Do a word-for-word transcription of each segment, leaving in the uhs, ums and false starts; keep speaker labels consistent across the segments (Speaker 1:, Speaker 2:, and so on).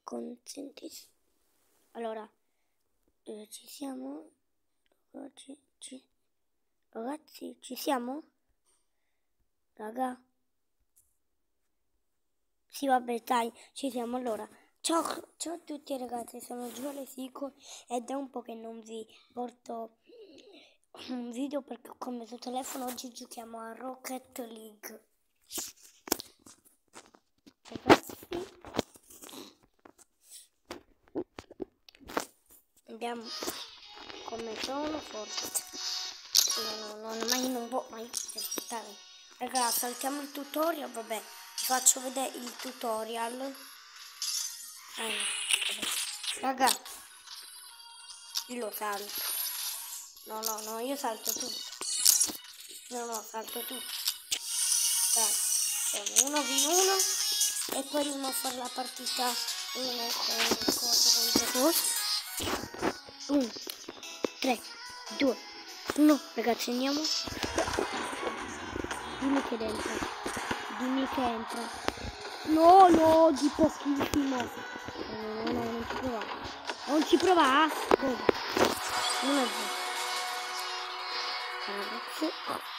Speaker 1: consentisse. Allora, eh, ci siamo? Ci, ci, ragazzi, ci siamo? Raga? Sì, vabbè, dai, ci siamo. Allora, ciao, ciao a tutti ragazzi, sono Giolesico ed è un po' che non vi porto un video perché ho cambiato telefono. Oggi giochiamo a Rocket League. Ragazzi, andiamo come sono forte. No, no, no, ma io non può mai aspettare. Raga, saltiamo il tutorial, vabbè, vi faccio vedere il tutorial. Eh, raga, io lo salto. No, no, no, io salto tutto. No, no, salto tutto. Dai, siamo uno v uno e poi andiamo a fare la partita uno con cosa contro cosa. uno, tre, due, uno, ragazzi, andiamo. Dimmi che entra. Dimmi che entra. No, no, di pochissimo. No, no, no, non ci prova. Non ci prova? Come? Non è vero. Ragazzi.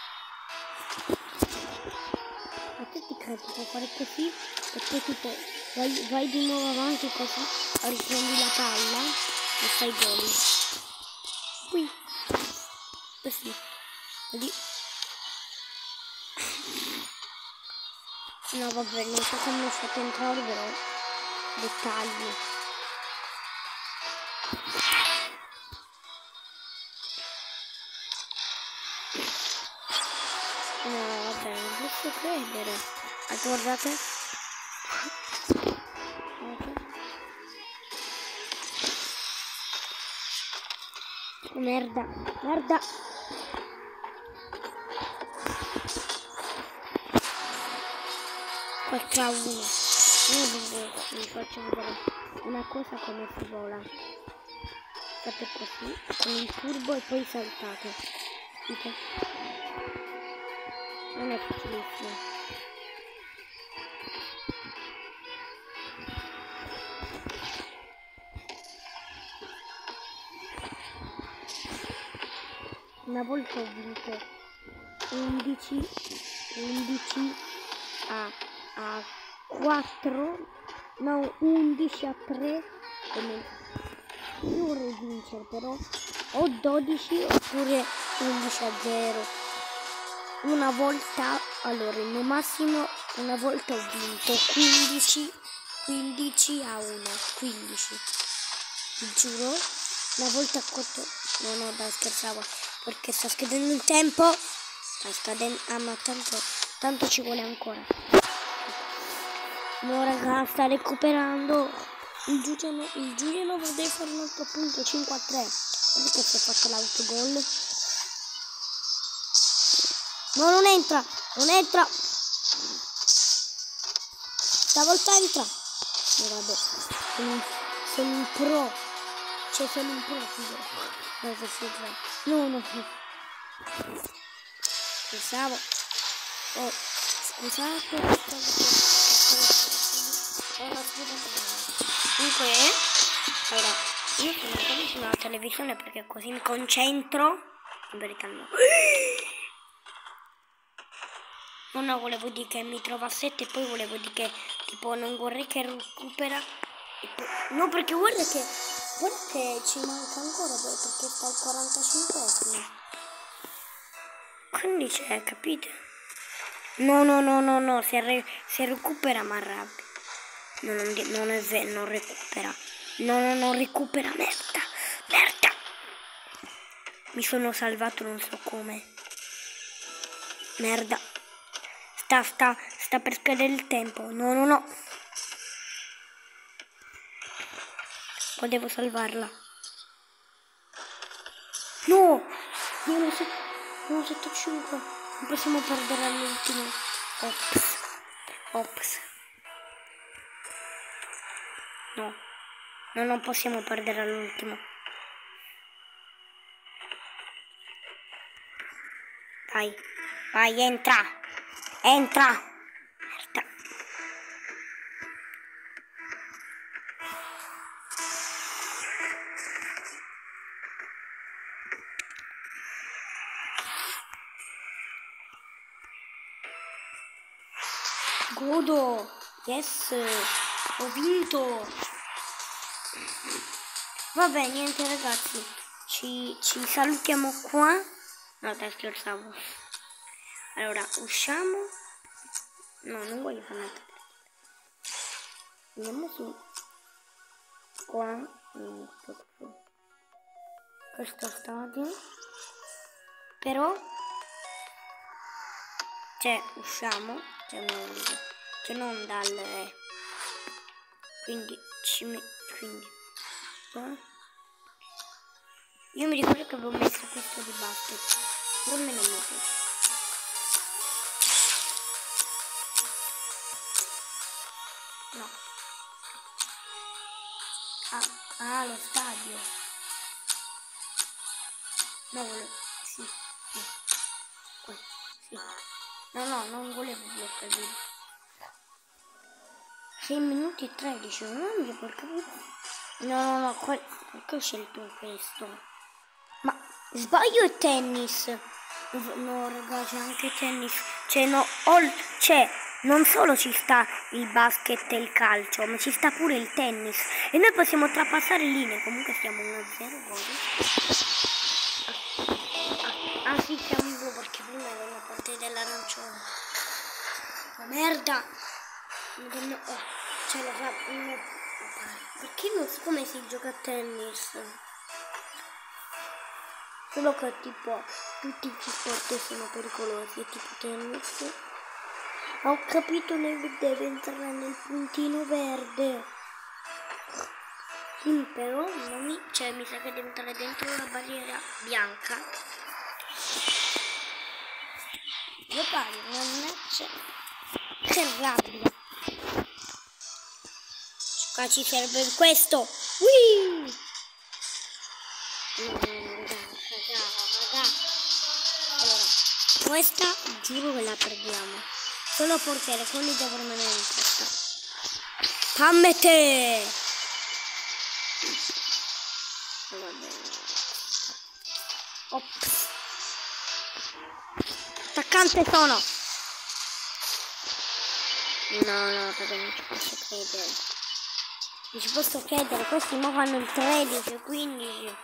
Speaker 1: A te ti credi, puoi fare così e poi tipo vai, vai di nuovo avanti così, riprendi la palla e fai gol. Qui. Così. Vedi? No, vabbè, non so come ho fatto entrare, però dettagli. No, vabbè, non posso credere. Ah, guardate. Merda, merda. quattro a uno. Io vi faccio vedere una cosa come si vola. Fate così, con il turbo e poi saltate. Vedete? Non è facilissimo. Una volta ho vinto undici a, a quattro, no, undici a tre. Io vorrei vincere però o dodici oppure undici a zero. Una volta, allora il mio massimo, una volta ho vinto quindici, quindici a uno, quindici, vi giuro. Una volta a quattro, no no dai, scherzavo, perché sta scadendo il tempo, sta scadendo, ah ma tanto, tanto ci vuole ancora. No raga, sta recuperando, il Giuliano, il Giuliano deve fare un altro punto, cinque a tre, perché si è fatto l'autogol. No, non entra, non entra, stavolta entra. No vabbè, sono, sono un pro, cioè sono un pro, figlio. No, no, no. Pensavo. Oh, scusate. Oh, no, scusate. Comunque, allora, io sono un po' vicino alla televisione perché così mi concentro. In verità no. No, no, volevo dire che mi trovo a sette e poi volevo dire che tipo non vorrei che recupera. E poi... No, perché guarda che guarda che ci manca ancora perché sta al quarantacinquesimo. Quindi c'è, capite? No, no, no, no, no, se, re, se recupera mi arrabbio. No, non, non è vero, non recupera. No, no, non recupera, merda, merda. Mi sono salvato non so come. Merda. Sta, sta, sta per scadere il tempo. No, no, no. Potevo salvarla. No! Io non sette cinque. Non possiamo perdere all'ultimo. Ops. Ops. No. No, non possiamo perdere all'ultimo. Vai. Vai, entra. Entra. Merda. scudo. Yes, ho vinto. Vabbè, niente ragazzi, ci, ci salutiamo qua. No, dai, scherzavo. Allora, usciamo. No, non voglio fare niente. Andiamo su. Qua. Questo stadio. Però. Cioè, usciamo. Cioè, non, cioè non dal. Quindi, ci metto. Quindi. Qua. Io mi ricordo che avevo messo questo di basket. Non me ne metto. No. Ah, ah, lo stadio. No, volevo. Sì, sì. Questo, sì. No, no, non volevo bloccare. sei minuti e tredici, non mi ricordo. No, no, no, qua, perché ho scelto questo? Ma sbaglio il tennis. No, raga, c'è anche tennis. Cioè, no, all, cioè, non solo ci sta il basket e il calcio, ma ci sta pure il tennis. E noi possiamo trapassare linee. Comunque siamo uno a zero. Ah, ah, sì, siamo in blu perché prima era una parte dell'arancione. Ma merda! No, oh, cioè, lo fa. No, perché non so come si gioca a tennis? Solo che tipo tutti gli sport sono pericolosi, tipo tennis. Ho capito, lei deve entrare nel puntino verde. Sì, però non mi, cioè, mi sa che deve entrare dentro la barriera bianca. Giocare una match che rabbia. Qua ci serve questo. Whee! Allora, questa giuro che la perdiamo. Sono portiere, quindi devo rimanere in testa. Pammete! Va bene. Ops. Attaccante sono. No, no, perché non ci posso credere. Non ci posso credere, questi mo fanno il tredici, quindici.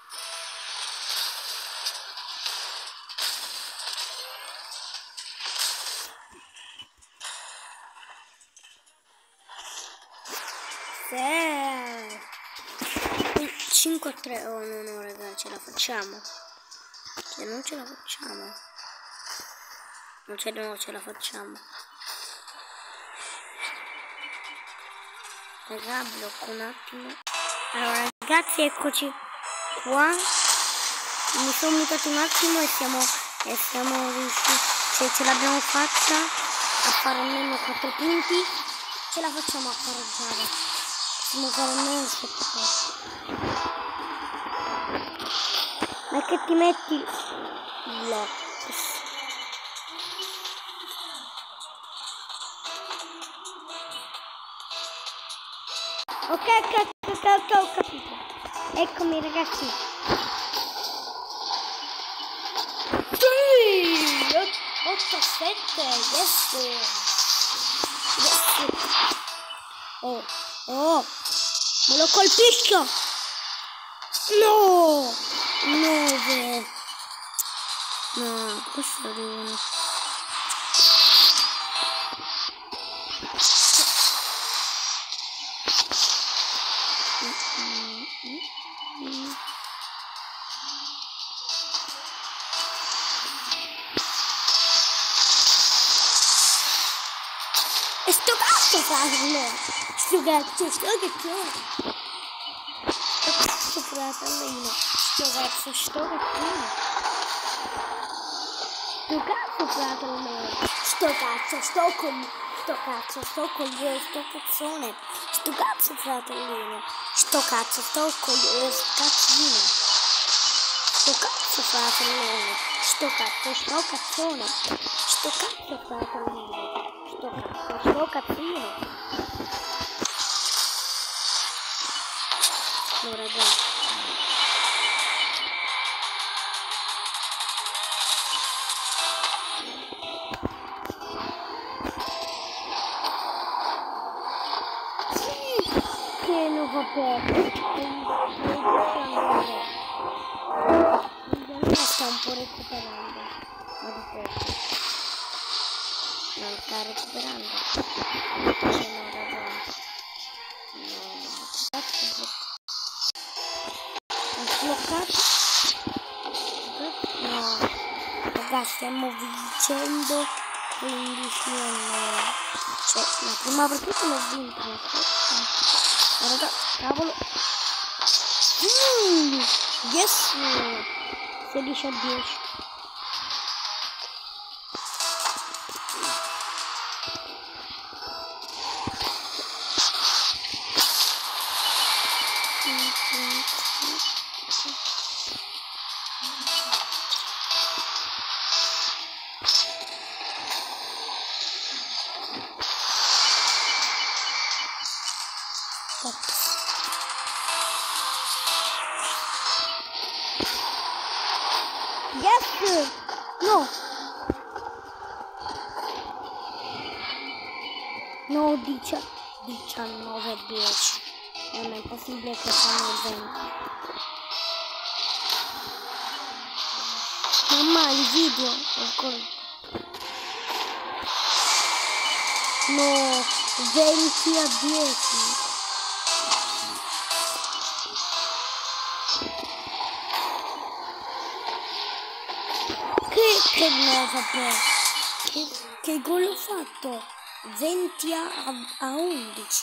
Speaker 1: cinque a tre. Oh no no ragazzi, ce la facciamo. Se non ce la facciamo. Non ce, no, ce la facciamo. Raga, blocco un attimo. Allora ragazzi, eccoci qua. Mi sono mutato un attimo e siamo e siamo riusciti. Cioè ce l'abbiamo fatta a fare almeno quattro punti. Ce la facciamo a pareggiare. Possiamo fare almeno sette punti. Ma che ti metti blocco? Ok, ok, ok, ok, ho capito. Eccomi ragazzi. Sì, otto a sette, yes. Yes. Oh, oh, me lo colpisco. No, nove. No, questo è uno. E sto cazzo fratello! Sto cazzo, sto cazzo! Sto cazzo fratellino! Sto cazzo, sto cazzino! Sto cazzo fratellino! Sto cazzo, sto con... Sto cazzo, sto con... Sto cazzone! Sto cazzo fratellino! Sto cazzo, sto con... Cazzino! Sto cazzo fratellino! Sto cazzo, sto cazzone! Sto cazzo fratellino! Sto cazzo, sto cazzino! No ragazzi. che non va bene. Il sta un po' recuperando, ma di poco. Non sta recuperando. Se no ragione. No, ho sbloccato. No, ragazzi, stiamo vincendo. Quindi sì, no. Cioè, la prima partita l'ho vinta. Guarda, cavolo. Mm, yes! sedici a dieci. Yes! No! No, diciannove a dieci. Non è possibile che fanno il venti. Mamma, il video ancora. No, venti a dieci. Che, che no, vabbè. Che, che gol ho fatto? venti a, a undici.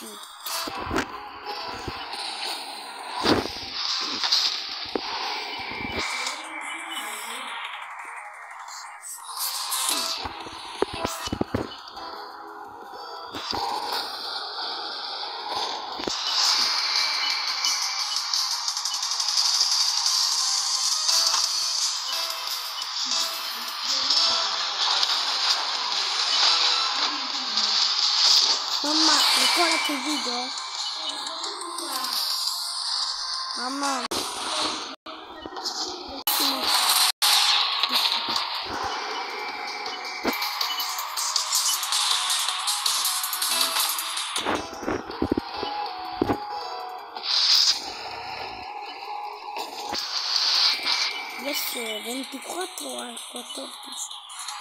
Speaker 1: Mamma, ancora che video? Mamma. Yes, ventiquattro a quattordici.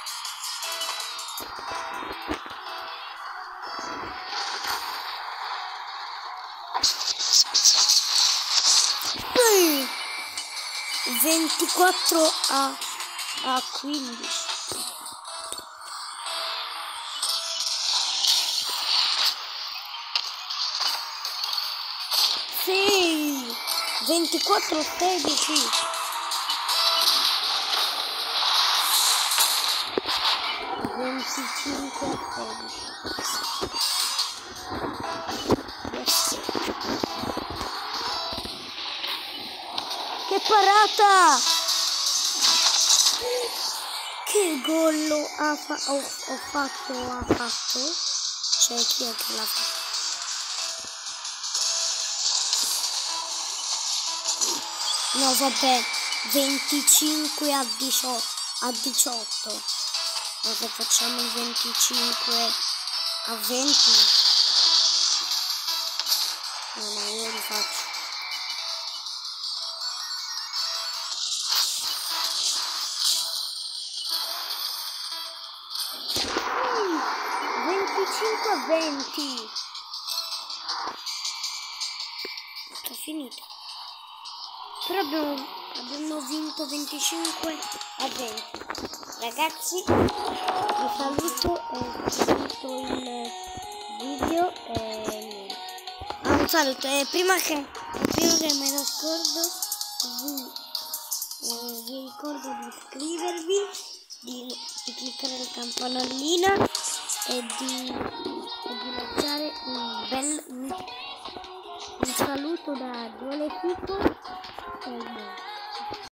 Speaker 1: ventiquattro a, a quindici. Sì, ventiquattro a sedici. venticinque a sedici. Yes. Che parata! Che gol ha fa ho, ho fatto, ha fatto? Cioè, chi è che l'ha fatto? No, vabbè, venticinque a diciotto. A diciotto. Ma se facciamo il venticinque a venti? No, no, io li faccio. venticinque a venti. È finito. Però abbiamo, abbiamo vinto venticinque a venti. Ragazzi, vi saluto e saluto il video e niente. Ah, un saluto. E prima che, prima che me lo scordo, vi, eh, vi ricordo di iscrivervi, di, di cliccare la campanellina e di, e di lasciare un bel un, un saluto da Giole Fico e niente.